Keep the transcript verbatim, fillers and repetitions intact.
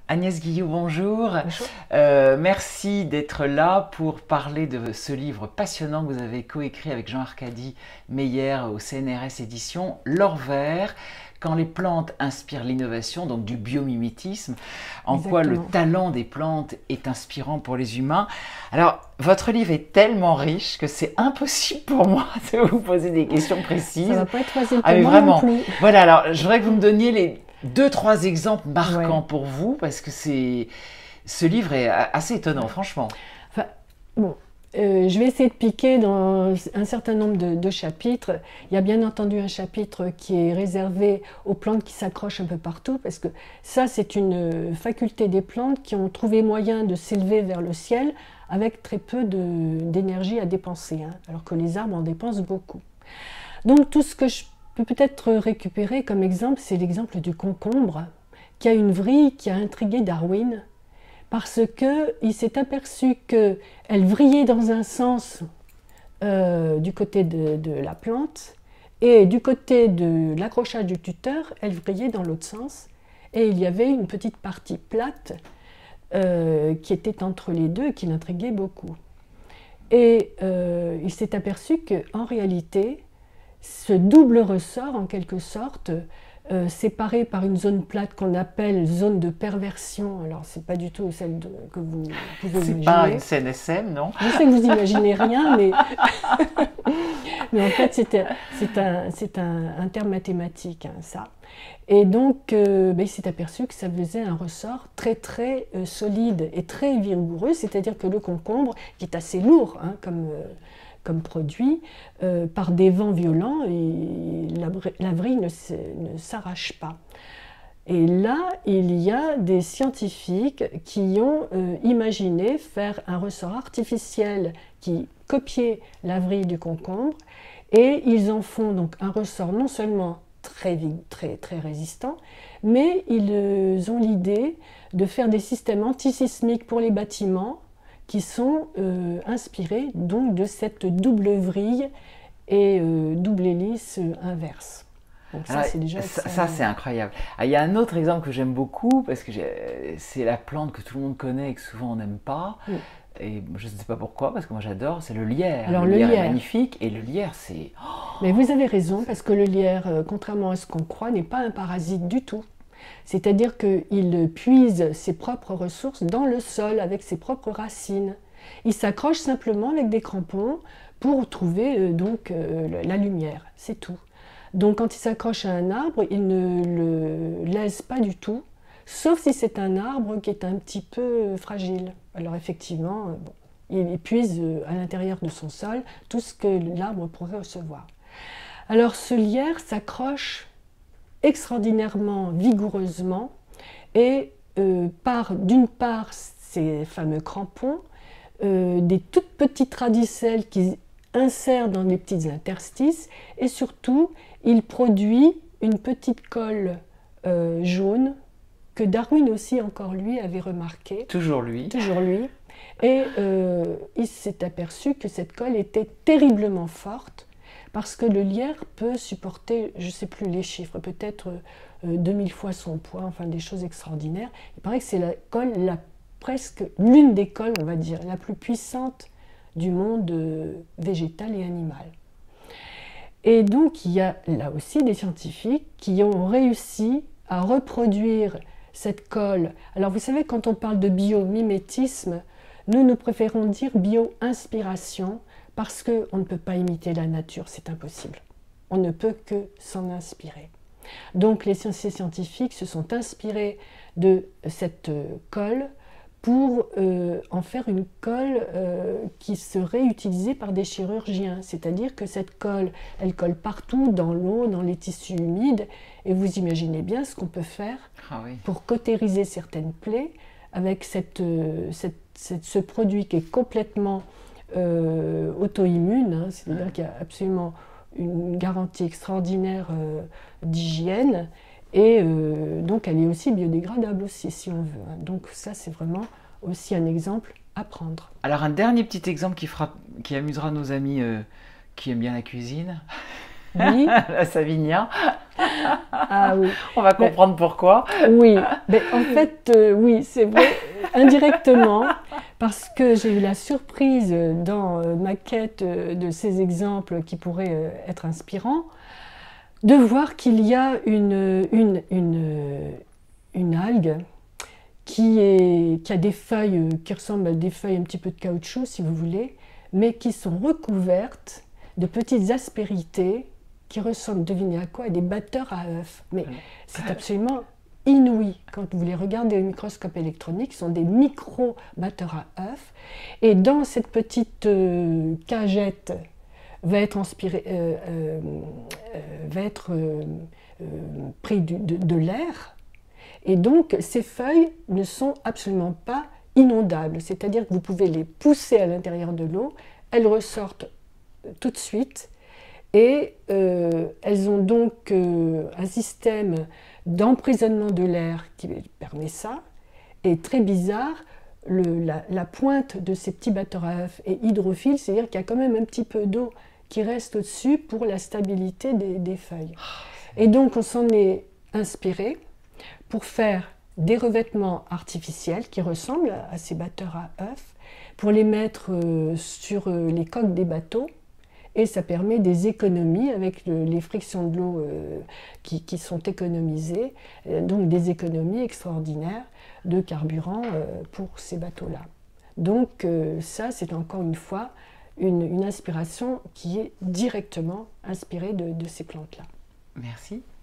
Agnès Guillou, bonjour. Bonjour. Euh, merci d'être là pour parler de ce livre passionnant que vous avez coécrit avec Jean-Arcadie Meyer au C N R S Éditions, L'or vert, quand les plantes inspirent l'innovation, donc du biomimétisme, en quoi le Exactement. talent des plantes est inspirant pour les humains. Alors, votre livre est tellement riche que c'est impossible pour moi de vous poser des questions Ça précises. va pas être facile Ah pour mais moi non vraiment, plus. voilà, alors je voudrais que vous me donniez les deux, trois exemples marquants Ouais. pour vous, parce que c'est ce livre est assez étonnant, franchement. Enfin, bon, euh, je vais essayer de piquer dans un certain nombre de, de chapitres. Il y a bien entendu un chapitre qui est réservé aux plantes qui s'accrochent un peu partout, parce que ça, c'est une faculté des plantes qui ont trouvé moyen de s'élever vers le ciel avec très peu de- d'énergie à dépenser, hein, alors que les arbres en dépensent beaucoup. Donc tout ce que je peux peut-être récupérer comme exemple, c'est l'exemple du concombre, qui a une vrille qui a intrigué Darwin, parce qu'il s'est aperçu qu'elle vrillait dans un sens euh, du côté de, de la plante, et du côté de l'accrochage du tuteur, elle vrillait dans l'autre sens, et il y avait une petite partie plate euh, qui était entre les deux et qui l'intriguait beaucoup. Et euh, il s'est aperçu qu'en réalité, ce double ressort, en quelque sorte, euh, séparé par une zone plate qu'on appelle zone de perversion. Alors, c'est pas du tout celle de- que vous pouvez C'est pas une imaginer. C N S M, non? Je sais que vous imaginez rien, mais, mais en fait, c'est un, c'est un, c'est un, un terme mathématique, hein, ça. Et donc, euh, ben, il s'est aperçu que ça faisait un ressort très, très euh, solide et très vigoureux, c'est-à-dire que le concombre, qui est assez lourd hein, comme, euh, comme produit, euh, par des vents violents, et la, la vrille ne, se- ne s'arrache pas. Et là, il y a des scientifiques qui ont euh, imaginé faire un ressort artificiel qui copiait la vrille du concombre, et ils en font donc un ressort non seulement très, très, très résistant, mais ils euh, ont l'idée de faire des systèmes antisismiques pour les bâtiments qui sont euh, inspirés donc de cette double vrille et euh, double hélice euh, inverse. Donc ça, Alors, c'est déjà ça, ça, extraordinaire. c'est incroyable. Ah, il y a un autre exemple que j'aime beaucoup, parce que c'est la plante que tout le monde connaît et que souvent on n'aime pas. Mm. Et je ne sais pas pourquoi, parce que moi j'adore, c'est le lierre. Alors Le le lierre est lierre, magnifique, et le lierre, c'est... mais vous avez raison, parce que le lierre, euh, contrairement à ce qu'on croit, n'est pas un parasite du tout. C'est-à-dire qu'il puise ses propres ressources dans le sol avec ses propres racines. Il s'accroche simplement avec des crampons pour trouver euh, donc euh, la lumière, c'est tout. Donc quand il s'accroche à un arbre, il ne le laisse pas du tout, sauf si c'est un arbre qui est un petit peu euh, fragile. Alors effectivement, euh, bon, il puise euh, à l'intérieur de son sol tout ce que l'arbre pourrait recevoir. Alors ce lierre s'accroche extraordinairement vigoureusement et euh, par d'une part ces fameux crampons, euh, des toutes petites radicelles qui insèrent dans des petites interstices, et surtout il produit une petite colle euh, jaune que Darwin aussi encore lui avait remarqué, Toujours lui. toujours lui, et euh, il s'est aperçu que cette colle était terriblement forte, parce que le lierre peut supporter, je ne sais plus les chiffres, peut-être euh, deux mille fois son poids, enfin des choses extraordinaires. Il paraît que c'est la colle, la, presque l'une des colles, on va dire, la plus puissante du monde euh, végétal et animal. Et donc il y a là aussi des scientifiques qui ont réussi à reproduire cette colle. Alors vous savez, quand on parle de biomimétisme, nous, nous préférons dire bio-inspiration, parce qu'on ne peut pas imiter la nature, c'est impossible. On ne peut que s'en inspirer. Donc les scientifiques se sont inspirés de cette colle pour euh, en faire une colle euh, qui serait utilisée par des chirurgiens. C'est-à-dire que cette colle, elle colle partout, dans l'eau, dans les tissus humides, et vous imaginez bien ce qu'on peut faire Ah oui. pour cautériser certaines plaies avec cette, euh, cette, cette, ce produit qui est complètement euh, auto-immune, hein, c'est-à-dire qu'il y a absolument une garantie extraordinaire euh, d'hygiène, et euh, donc elle est aussi biodégradable aussi si on veut. Hein. Donc ça, c'est vraiment aussi un exemple à prendre. Alors un dernier petit exemple qui, fera, qui amusera nos amis euh, qui aiment bien la cuisine. Oui. La Savinia. Ah oui. On va comprendre mais, pourquoi. Oui, mais en fait, euh, oui, c'est vrai, indirectement, parce que j'ai eu la surprise dans euh, ma quête euh, de ces exemples qui pourraient euh, être inspirants, de voir qu'il y a une, une, une, une algue qui, est, qui a des feuilles qui ressemblent à des feuilles un petit peu de caoutchouc, si vous voulez, mais qui sont recouvertes de petites aspérités qui ressemblent, devinez à quoi, à des batteurs à œufs. Mais c'est absolument inouï. Quand vous les regardez au microscope électronique, ce sont des micro-batteurs à œufs. Et dans cette petite euh, cagette va être, inspiré, euh, euh, euh, va être euh, euh, pris du, de, de l'air. Et donc, ces feuilles ne sont absolument pas inondables. C'est-à-dire que vous pouvez les pousser à l'intérieur de l'eau, elles ressortent tout de suite. Et euh, elles ont donc euh, un système d'emprisonnement de l'air qui permet ça. Et très bizarre, le, la, la pointe de ces petits batteurs à œufs est hydrophile, c'est-à-dire qu'il y a quand même un petit peu d'eau qui reste au-dessus pour la stabilité des, des feuilles. Et donc on s'en est inspiré pour faire des revêtements artificiels qui ressemblent à ces batteurs à œufs, pour les mettre euh, sur euh, les coques des bateaux. Et ça permet des économies avec le, les frictions de l'eau euh, qui, qui sont économisées, euh, donc des économies extraordinaires de carburant euh, pour ces bateaux-là. Donc euh, ça, c'est encore une fois une, une inspiration qui est directement inspirée de, de ces plantes-là. Merci.